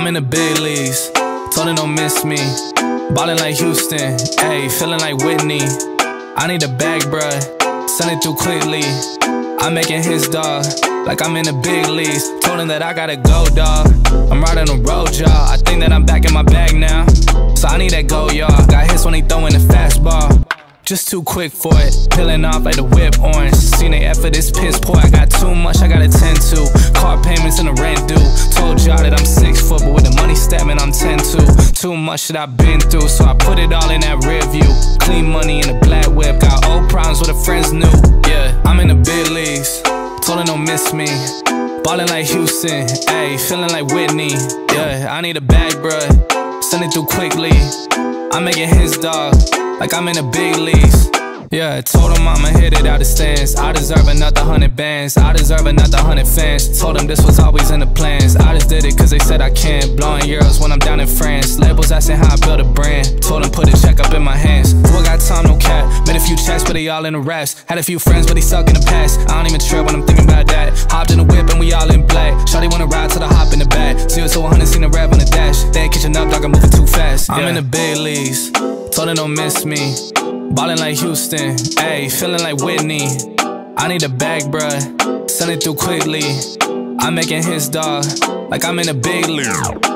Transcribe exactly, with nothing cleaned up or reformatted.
I'm in the big leagues, told her don't miss me. Ballin' like Houston, ayy, feeling like Whitney. I need a bag, bruh, send it through quickly. I'm making his dog, like I'm in the big leagues. Told him that I gotta go, dawg. I'm riding the road, y'all. I think that I'm back in my bag now, so I need that go, y'all. Got hits when he throwin' the fastball, just too quick for it. Peeling off like the whip orange. Seen they effort, this piss poor. I got too much I gotta tend to. Car payments and the rent due. Told y'all that I'm six foot, but with the money statement I'm ten to. Too much that I've been through, so I put it all in that rear view. Clean money in a black whip. Got old problems with the friends new. Yeah, I'm in the big leagues, told her don't miss me. Ballin' like Houston, ayy, feeling like Whitney. Yeah, I need a bag, bruh, send it through quickly. I'm making his dog, like I'm in the big leagues. Yeah, told him I'ma hit it out the stands. I deserve another hundred bands, I deserve another hundred fans. Told him this was always in the plans. I just did it cause they said I can. Blowing euros when I'm down in France. Labels asking how I build a brand. Told him put a check up in my hands. Who I got time, no cap. Made a few checks but they all in the raps. Had a few friends but they suck in the past. I don't even trip when I'm thinking about that. Hopped in the whip and we all in black. Shawty wanna ride till I hop in the back. Zero to one hundred, seen the rev on the dash. They ain't catching up, dog, I'm moving too fast. I'm yeah. in the big leagues, told her don't miss me. Ballin' like Houston, ayy, feeling like Whitney. I need a bag, bruh, send it through quickly. I'm making his dog, like I'm in a big league.